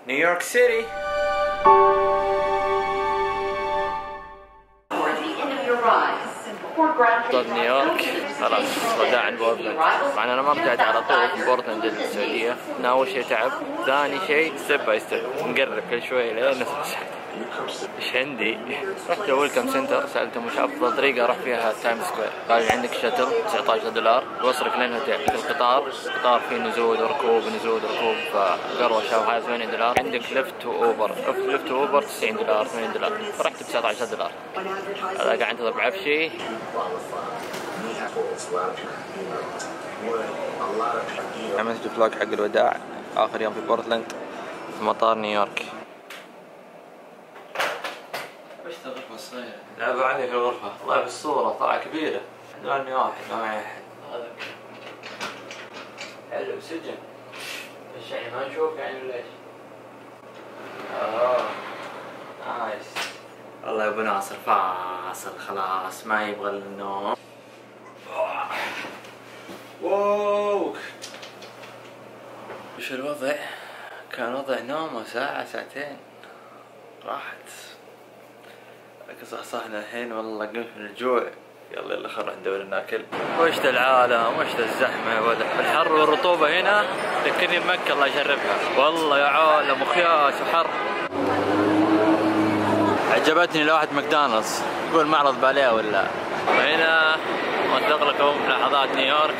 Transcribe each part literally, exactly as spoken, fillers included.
نيويورك سيتي. ضد نيويورك خلاص وداعا بورتلاند. مع انا ما رجعت على طول من بورتلاند للسعوديه. اول شيء تعب، ثاني شيء ستيب باي ستيب نقرب كل شوي لين نوصل. ايش عندي؟ رحت ويلكم سنتر سالتهم وش افضل طريقه اروح فيها تايم سكوير. قال عندك شاتل تسعة عشر دولار يوصلك لين هوتيل. القطار القطار فيه نزول وركوب نزول وركوب فقروشه وهذا ثمانية دولار. عندك لفت واوبر لفت واوبر تسعين دولار ثمانين دولار. فرحت ب تسعة عشر دولار. هذا قاعد انتظر بعفشي. عملت فلوج حق الوداع اخر يوم في بورتلاند في مطار نيويورك. وش الغرفة الصغيرة؟ لعبوا علي في الغرفة، والله في الصورة طلع كبيرة. عندنا واحد ما معي أحد. هذا حلو سجن. ايش يعني ما نشوف يعني ولا ايش؟ اوه نايس. والله يا ابو ناصر فاصل خلاص ما يبغى النوم. واو وش الوضع؟ كان وضع نومه ساعة ساعتين راحت. صحصحنا الحين والله قمت من الجوع. يلا يلا خلنا ندور ناكل. وش ذا العالم وش ذا الزحمة ولا الحر والرطوبة هنا ذكرني بمكة الله يجربها. والله يا عالم وخياس وحر. عجبتني لوحة ماكدونالدز يقول معرض باليه ولا. وهنا موثق لكم لحظات نيويورك.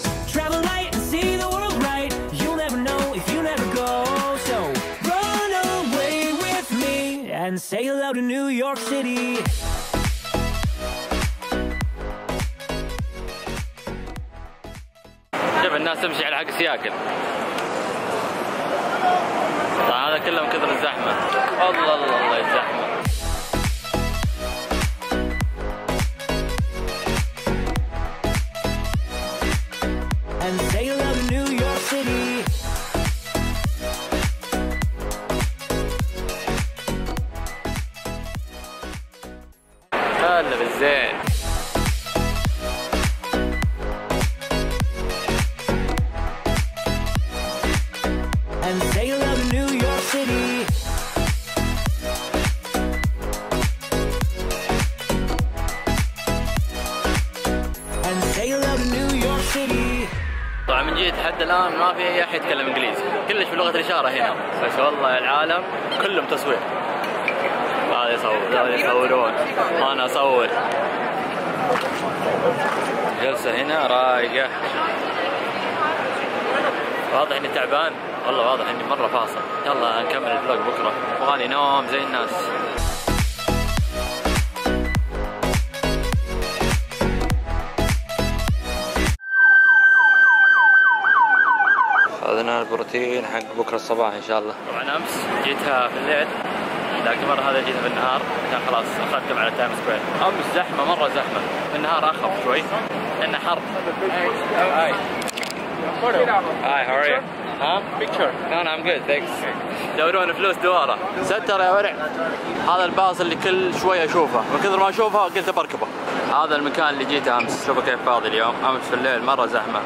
And say hello to New York City. شوف الناس تمشي على حق سياكل. طبعا هذا كله من كثر الزحمة. الله الله الله الزحمة. And say hello to New York City. هلا بالزين. And say hello to New York City. And say hello to New York City. طبعا من جيت حد الان ما في اي احد يتكلم انجليزي، كلش بلغة الاشارة هنا، بس والله العالم كلهم تصوير. هذا يصور هذا يصورون انا اصور. جلسة هنا رايقة. واضح اني تعبان والله واضح اني مرة فاصل. يلا نكمل الفلوج بكرة وغالي نوم زي الناس. اخذنا البروتين حق بكرة الصباح ان شاء الله. طبعا امس جيتها في الليل لكن مرة هذا جيتها بالنهار كان خلاص اخذتهم على تايم سكوير. امس زحمة مرة زحمة. بالنهار اخف شوي لانه حر. هاي هاي how are you؟ ها؟ picture. No no I'm good thanks. دورون فلوس دوارة. ستر يا ورع. هذا الباص اللي كل شوي اشوفه من كثر ما اشوفه قلت بركبه. هذا المكان اللي جيته امس شوفوا كيف فاضي اليوم. امس في الليل مرة زحمة.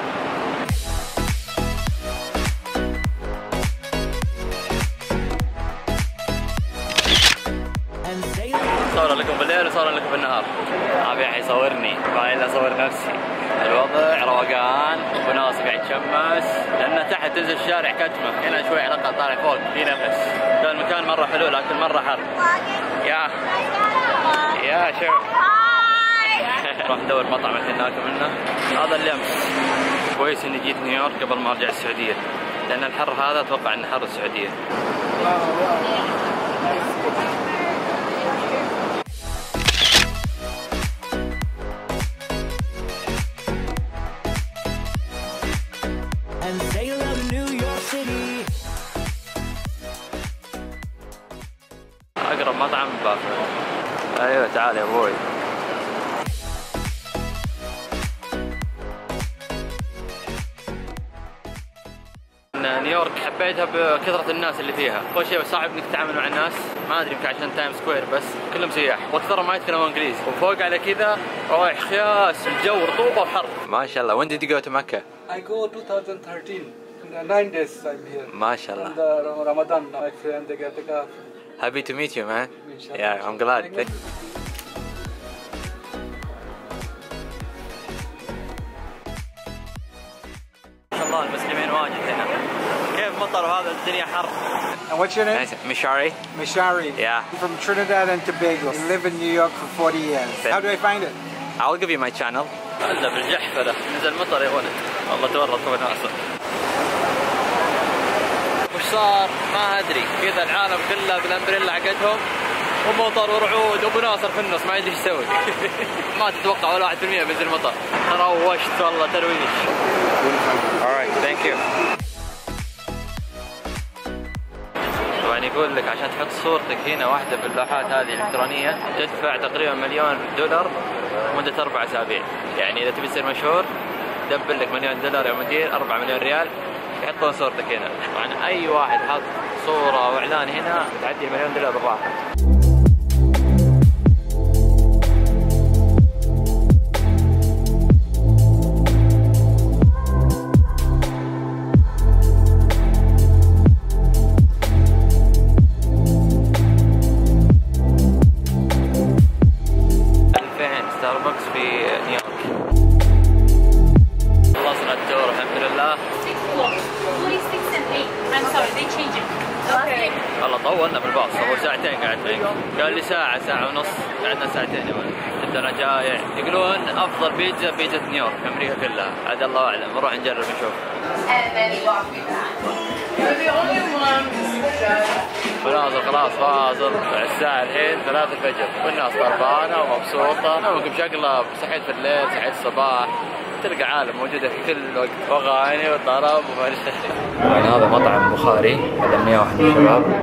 صور لكم بالليل وصور لكم بالنهار. ما في احد يصورني ما الا اصور نفسي. الوضع روقان وناس قاعد يتشمس لان تحت تنزل الشارع كتمه. هنا شوي على الاقل طالع فوق في نفس. المكان مره حلو لكن مره حر. يا يا شو راح ندور مطعم الحين ناكل منه. هذا اللي امس. كويس اني جيت نيويورك قبل ما ارجع السعوديه لان الحر هذا اتوقع انه حر السعوديه. And say hello to New York City. أقرب مطعم بافلو. أيوة تعال يا أبوي. نيويورك حبيتها بكثرة الناس اللي فيها. أول شيء صعب إنك تتعامل مع الناس، ما أدري يمكن عشان تايم سكوير بس كلهم سياح وأكثرهم ما يتكلمون إنجليزي، وفوق على كذا رايح خياس الجو رطوبة وحر. ما شاء الله. When did you go to Mecca? I go twenty thirteen in nine days I'm here. ما شاء الله. And uh, Ramadan, my friend, they get the Happy to meet you, man. Yeah, I'm glad. ما شاء الله المسلمين واجد هنا. كيف مطر وهذا الدنيا حر. And what's your name? Mishari. Mishari. Yeah. I'm from Trinidad and Tobago. I live in New York for forty years. How do I find it? I'll give you my channel. هلا بالجحفلة نزل مطر يا ولد. والله تورطوا ناسا. وش صار؟ ما ادري، كذا العالم كله بالامبريلا حقتهم ومطر ورعود وابو ناصر في النص ما يدري ايش يسوي. ما تتوقع ولا واحد بالمية بينزل مطر. تروشت والله ترويش. Alright, thank you. طبعا يقول لك عشان تحط صورتك هنا واحدة في اللوحات هذه الإلكترونية تدفع تقريبا مليون دولار مدة أربع أسابيع. يعني إذا تبي تصير مشهور دبل لك مليون دولار يا مدير، أربعة مليون ريال يحطون صورتك هنا. طبعا أي واحد حط صورة أو إعلان هنا تعدي المليون دولار بالراحة. ستاربكس في نيويورك. خلصنا التور الحمد لله. والله طولنا بالباص، هو ساعتين قعدنا. قال لي ساعة ساعة ونص، قعدنا ساعتين يا ولد. كنت انا جايع. يقولون افضل بيتزا بيتزا نيويورك في امريكا كلها، عاد الله اعلم، نروح نجرب نشوف. فناظر خلاص فاصل الساعة الحين ثلاثة الفجر والناس طربانة ومبسوطة. نومك بشقلب، صحيت في الليل صحيت الصباح، تلقى عالم موجودة في كل وقت، أغاني وطرب وما يعني هذا مطعم بخاري علمني واحد من الشباب.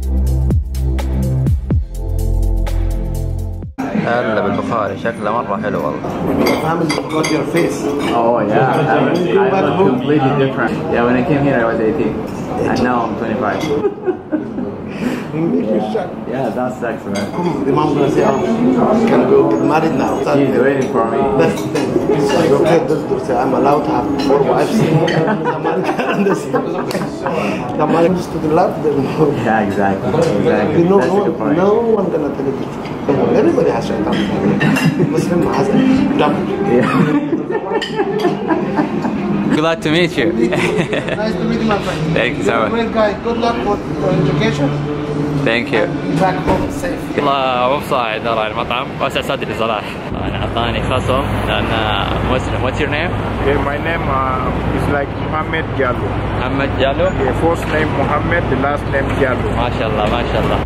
هلا بالبخاري شكله مرة حلو والله. Oh yeah, I was completely different. Yeah, when I came here I was eighteen, and now I'm twenty-five. Yeah, that sucks, man. The mom gonna say, "I'm gonna go married now." She's waiting for me. That's the thing. So you okay? Doctor say I'm allowed to have four wives. The man can understand. The man is to the left. Yeah, exactly. Exactly. You know, no, no one gonna tell you the truth. Everybody has shaitan. Muslim has a double. Yeah. Glad to meet you. Nice to meet you, my friend. Thank you so much. Great guy. Good luck for education. Thank you. Be back home safe. والله مو بصاعد راعي المطعم، واسع صدري صراحة. أنا أعطاني خصم لأن مسلم. What's your name? Okay, my name uh, is like Mohammed Jallo. محمد جالو. The first name Mohammed, the last name Jallo. ما شاء الله ما شاء الله.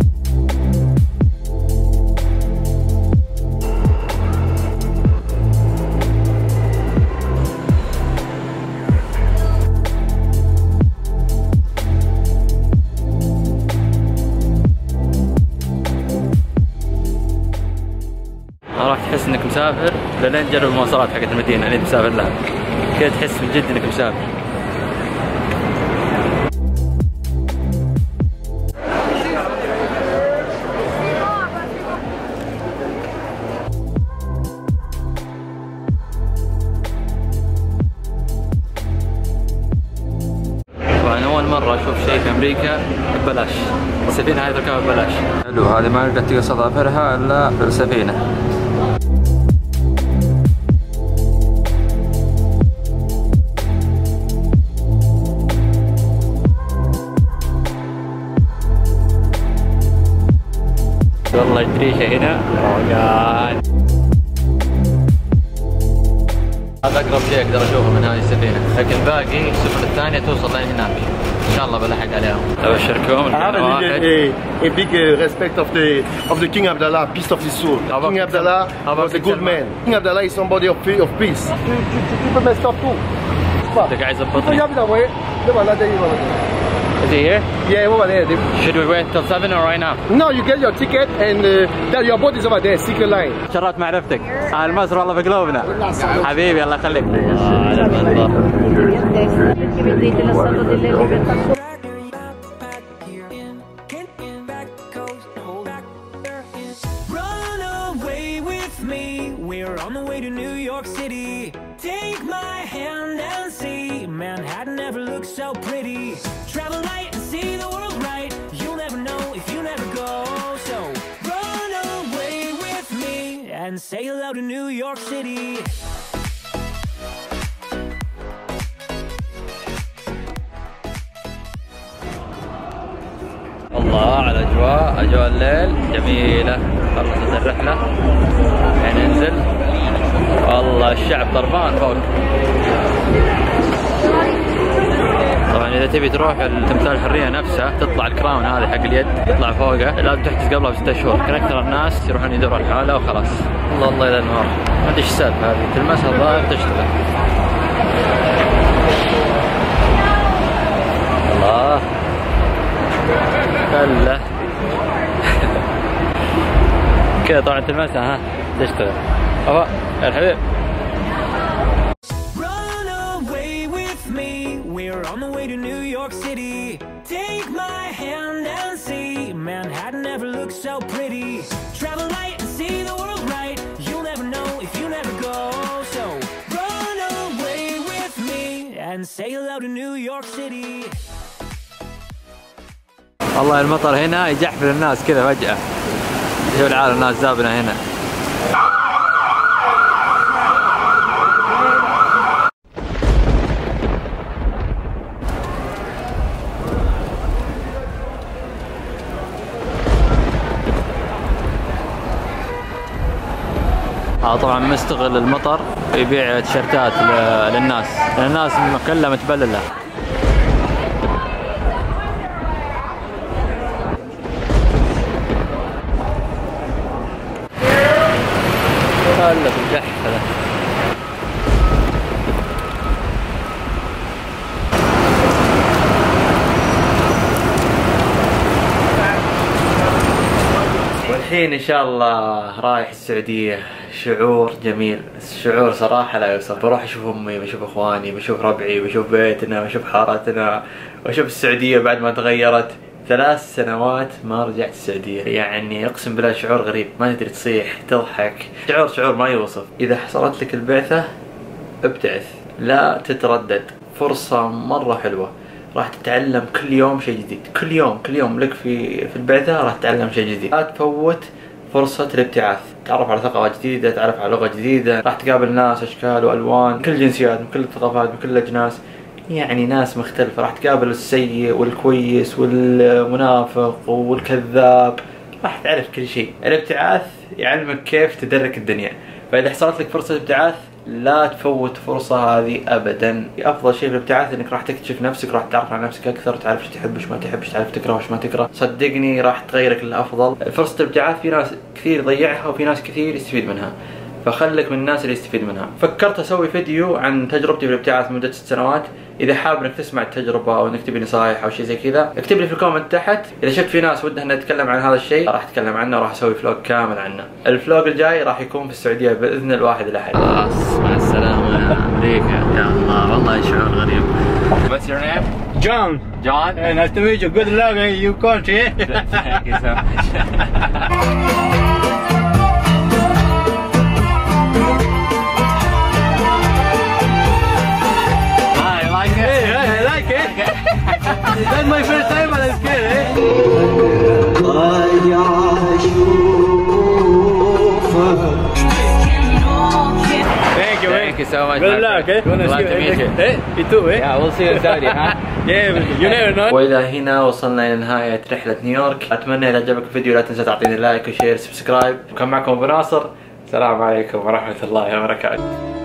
راح تحس انك مسافر لين تجرب المواصلات حقت المدينه اللي انت مسافر لها، كذا تحس من جد انك مسافر. طبعا اول مره اشوف شيء في امريكا ببلاش، السفينه هاي تركبها ببلاش. حلو، هذه ما نقدر تقص اظافرها الا بالسفينه. والله الدريشة هنا روقان. هذا أقرب شيء أقدر أشوفه من هذه السفينة، لكن باقي السفن الثانية توصل لين هناك. إن شاء الله بلحق عليهم. أبشركم I have a, a, a big uh, respect of the of the King Abdallah, peace of his soul. King Abdallah was a good man. King Abdallah is somebody of, of peace. People messed up too. The guy's a butler. Is he here? Yeah, over there. Should we wait till seven or right now? No, you get your ticket and uh, your boat is over there, secret line. شرفت معرفتك. أهل مصر والله في قلوبنا. حبيبي الله يخليك. Run away with me. We're on the way to New York City. Take my hand and see Manhattan never looked so pretty. Travel light and see the world right. You'll never know if you never go. So run away with me and say hello to New York City. الله على اجواء اجواء الليل جميله. خلصت الرحله يعني ننزل والله الشعب طربان فوق. طبعا اذا تبي تروح التمثال الحريه نفسه تطلع الكراون هذه حق اليد تطلع فوقه لازم تحجز قبلها بستة شهور. لكن اكثر الناس يروحون يدوروا الحاله وخلاص. الله الله الى النهار ما ادري ايش السالفه هذه تلمسها الظاهر تشتغل. الله كله كذا طبعا تلمسها ها تشتغل. ابا يا الحبيب. Run away with me. We're on the way to New York City. Take my hand and see. Manhattan never looked so pretty. Travel light and see the world right. You'll never know if you never go. So run away with me and say hello to New York City. والله المطر هنا يجحفل الناس كذا فجأة. شوف العالم الناس زابنة هنا. اه طبعا مستغل المطر يبيع تيشيرتات للناس لأن الناس كلها متبللة. هلا بالجحف هذا. والحين ان شاء الله رايح السعودية. شعور جميل، شعور صراحة لا يوصف. بروح اشوف امي، بشوف اخواني، بشوف ربعي، بشوف بيتنا، بشوف حارتنا، واشوف السعودية بعد ما تغيرت. ثلاث سنوات ما رجعت السعودية، يعني اقسم بالله شعور غريب، ما تدري تصيح تضحك، شعور شعور ما يوصف. اذا حصلت لك البعثة ابتعث، لا تتردد، فرصة مرة حلوة، راح تتعلم كل يوم شيء جديد، كل يوم كل يوم لك في في البعثة راح تتعلم شيء جديد. لا تفوت فرصة الابتعاث، تعرف على ثقافة جديدة، تعرف على لغة جديدة، راح تقابل ناس اشكال والوان، كل الجنسيات، من كل الثقافات، من كل الاجناس، يعني ناس مختلفة. راح تقابل السيء والكويس والمنافق والكذاب، راح تعرف كل شيء. الابتعاث يعلمك كيف تدرك الدنيا، فإذا حصلت لك فرصة ابتعاث لا تفوت فرصة هذه أبدا. أفضل شيء في الابتعاث إنك راح تكتشف نفسك، راح تعرف على نفسك أكثر، تعرف ايش تحب ايش ما تحب، ايش تعرف تكره وايش ما تكره. صدقني راح تغيرك للأفضل. فرصة الابتعاث في ناس كثير يضيعها وفي ناس كثير يستفيد منها، فخلك من الناس اللي يستفيد منها. فكرت اسوي فيديو عن تجربتي في الابتعاث لمدة ست سنوات. اذا حاب انك تسمع التجربة او انك تبي نصائح او شيء زي كذا اكتب لي في الكومنت تحت. اذا شفت في ناس ودها انها تتكلم عن هذا الشيء راح اتكلم عنه وراح اسوي فلوج كامل عنه. الفلوج الجاي راح يكون في السعودية باذن الواحد الاحد. خلاص مع السلامة يا امريكا. يا الله والله شعور غريب. What's your name? John. John. Hey, nice to meet you. Good luck in your country. Thank you so much. That's my first time and I'm scared, eh? Thank you, Thank you so much. Good luck, eh? Glad to meet you. Eh? You too, eh? Yeah, we'll see you in Saudi, huh? Yeah, you never know. وإلى هنا وصلنا إلى نهاية رحلة نيويورك. أتمنى إذا عجبك الفيديو لا تنسى تعطيني لايك وشير سبسكرايب. وكان معكم أبو ناصر. السلام عليكم ورحمة الله وبركاته.